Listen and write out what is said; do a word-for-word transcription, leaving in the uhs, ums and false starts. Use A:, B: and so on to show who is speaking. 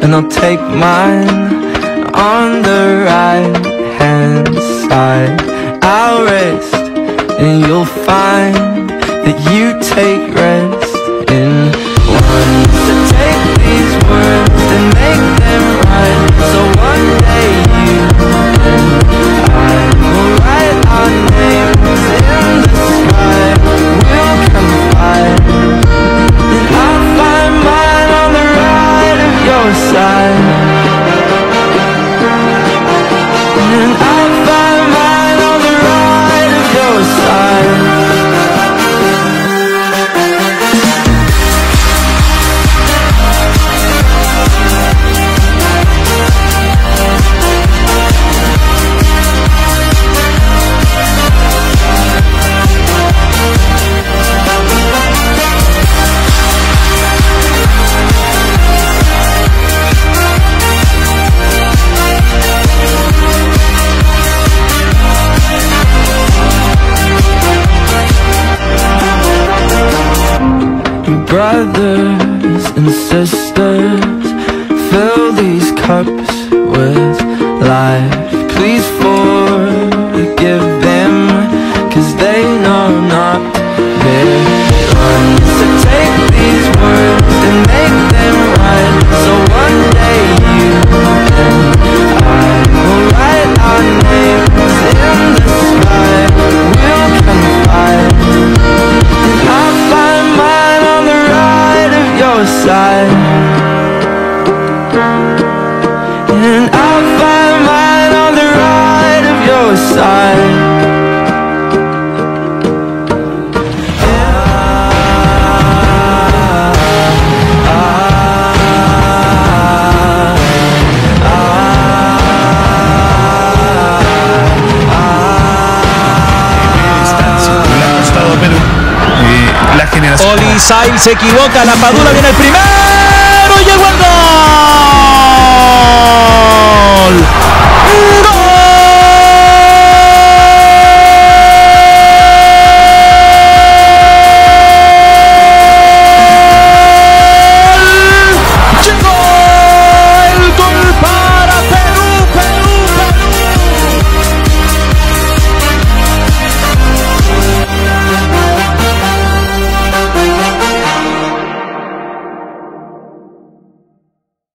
A: and I'll take mine on the right hand side. I'll rest, and you'll find that you take rest in one. So take these words and make them right, so one day you and I will write our names in the sky. We'll confide, and I'll find mine on the right of your side, and I'll find mine on the right of your side. Brothers and sisters, fill these cups with life. Please forgive them, 'cause they know not their run. So take these words and make them right, so one day you and I will write our names in the sky. We'll confide, and I'll find mine on the right of your side, and I'll find mine on the right of your side.
B: Oli Sail se equivoca, la Padula viene el primero.